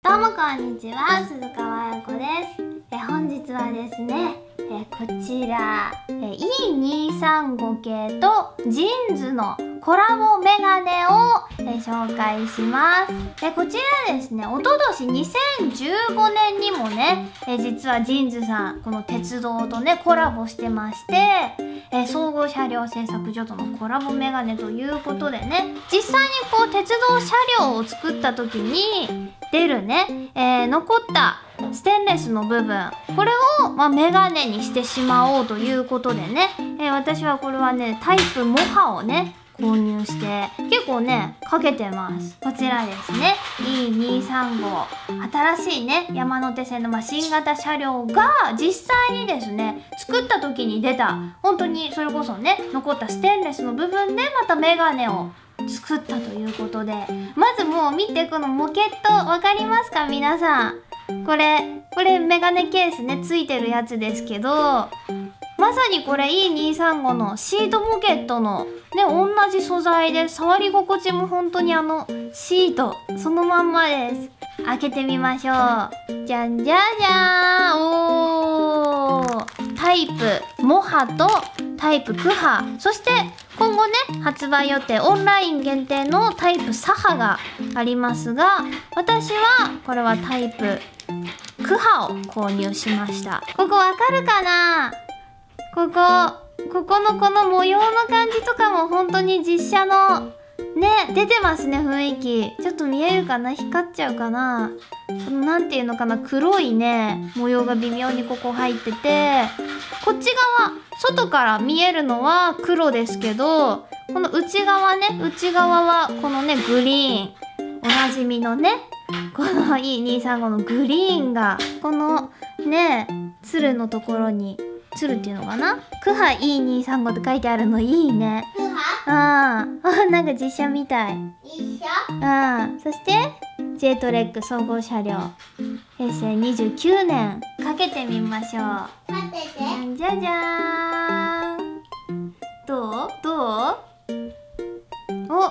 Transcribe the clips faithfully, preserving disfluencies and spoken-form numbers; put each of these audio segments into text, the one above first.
どうもこんにちは、鈴川彩子です。え本日はですね、えこちらえ イーにーさんご 系とジーンズのコラボメガネをえ紹介します。えこちらですね、おととしにせんじゅうごねんにもねえ実はジーンズさんこの鉄道とねコラボしてまして、え総合車両製作所とのコラボメガネということでね、実際にこう鉄道車両を作った時に出るね、えー、残ったステンレスの部分、これを、まあ、メガネにしてしまおうということでね、えー、私はこれはねタイプモハをね購入して結構ねかけてます。こちらですね イーにーさんご、新しいね山手線の、まあ、新型車両が実際にですね作った時に出た、本当にそれこそね残ったステンレスの部分でまたメガネを作ったということで、まずもう見て、このモケットわかりますか皆さん。これこれメガネケースねついてるやつですけど、まさにこれ イーにーさんご のシートモケットのね同じ素材で、触り心地も本当にあのシートそのまんまです。開けてみましょう。じゃんじゃじゃーん。おー、タイプモハとタイプクハ、そして今後ね発売予定オンライン限定のタイプサハがありますが、私はこれはタイプクハを購入しました。ここわかるかな。ここここのこの模様の感じとかも本当に実写のね出てますね、雰囲気。ちょっと見えるかな、光っちゃうかな。このなんていうのかな、黒いね模様が微妙にここ入ってて、こっち側外から見えるのは黒ですけど、この内側ね内側はこのねグリーン、おなじみのねこの イーにーさんご のグリーンがこのねつるのところに、つるっていうのかな、クハ イーにーさんご って書いてあるのいいね。クハ？うん。なんか実写みたい。実写？うん。そして、J トレック総合車両。へいせいにじゅうきゅうねん。かけてみましょう。かけて。じゃじゃーん。どう？どう？お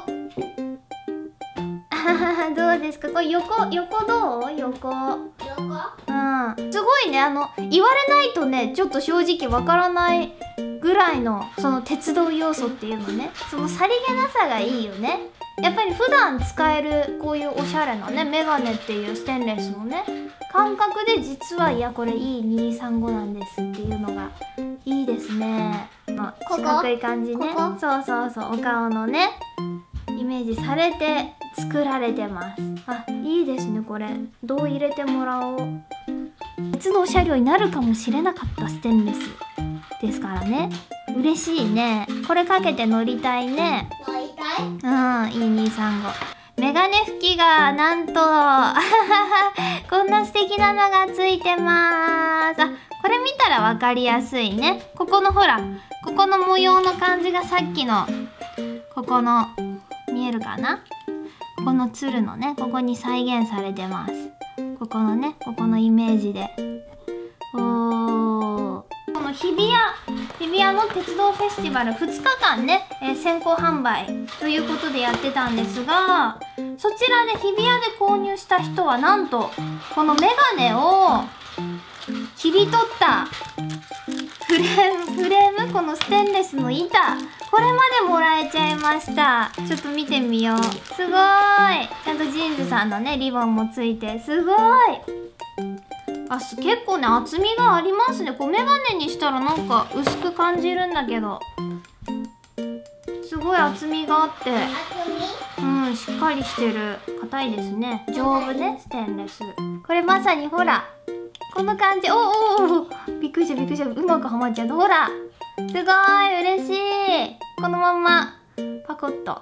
どうですかこれ横、横どう？横。横？うん。すごいね、あの、言われないとね、ちょっと正直わからないぐらいの、その鉄道要素っていうのね、そのさりげなさがいいよね。やっぱり普段使えるこういうおしゃれなね、メガネっていうステンレスのね、感覚で実は、いや、これ イーにーさんご なんですっていうのがいいですね。まあ、四角い感じね。ここ？そうそうそう、お顔のね、イメージされて作られてます。あ、いいですねこれ。どう入れてもらおう。鉄道車両になるかもしれなかったステンレスですからね。嬉しいね。これかけて乗りたいね。乗りたい？うん、イーにーさんご。メガネ拭きがなんとこんな素敵なのがついてます。あ、これ見たらわかりやすいね。ここのほら、ここの模様の感じがさっきのここの見えるかな、ここのつるのね、ここに再現されてます。ここのね、ここのイメージで。おー、この日比谷日比谷の鉄道フェスティバルふつかかんね、えー、先行販売ということでやってたんですが、そちらで日比谷で購入した人はなんとこのメガネを切り取ったフレーム、フレーム、このステンレスの板、これまでもらえちゃいました。ちょっと見てみよう。すごーい。ちゃんとジーンズさんのねリボンもついて、すごーい。あ、結構ね厚みがありますね。こうメガネにしたらなんか薄く感じるんだけど、すごい厚みがあって、うん、しっかりしてる。硬いですね。丈夫ね、ステンレス。これまさにほらこの感じ。おーおー、びっくりしたびっくりした。うまくはまっちゃった。ほら、すごーい、嬉しい。このまんまパコッと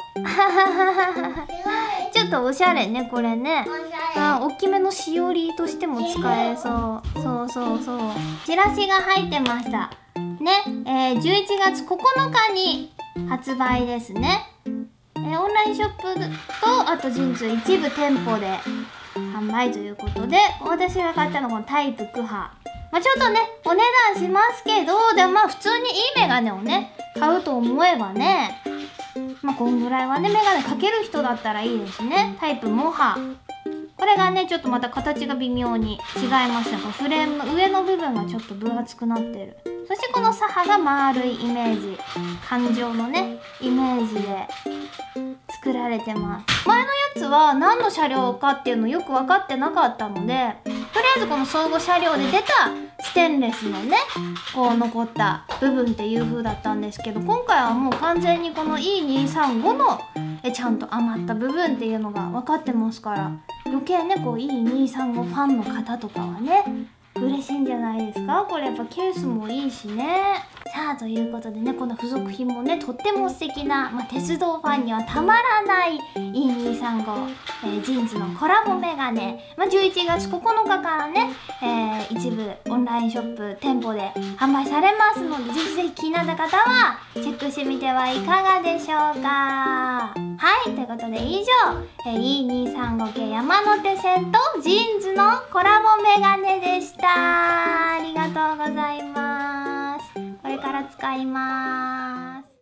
ちょっとおしゃれねこれね。あ、大きめのしおりとしても使えそう。そうそうそう。チラシが入ってましたね。えー、じゅういちがつここのかに発売ですね。えー、オンラインショップとあとジーンズ一部店舗で販売ということで、私が買ったのはこのタイプクハ。まあ、ちょっとねお値段しますけど、でもまあ普通にいいメガネをね買うと思えばね、まあこんぐらいはねメガネかける人だったらいいですね。タイプモハこれがねちょっとまた形が微妙に違いますね。このフレームの上の部分がちょっと分厚くなってる。そしてこの左派が丸いイメージ、感情のねイメージで作られてます。前のやつは何の車両かっていうのよく分かってなかったので、とりあえずこの相互車両で出たステンレスのねこう残った部分っていう風だったんですけど、今回はもう完全にこの イーにーさんご のえちゃんと余った部分っていうのが分かってますから、余計ねこう イーにーさんご ファンの方とかはね嬉しいんじゃないですか。これやっぱケースもいいしね。さあということでね、この付属品もねとっても素敵な、まあ、鉄道ファンにはたまらない イーにーさんご、えー、ジーンズのコラボメガネ、まあ、じゅういちがつここのかからね、えー、一部オンラインショップ店舗で販売されますので、ぜひぜひ気になった方はチェックしてみてはいかがでしょうか。はいということで以上、えー、イーにーさんご 系山手線とジーンズのコラボメガネでした。ありがとうございます。これから使います。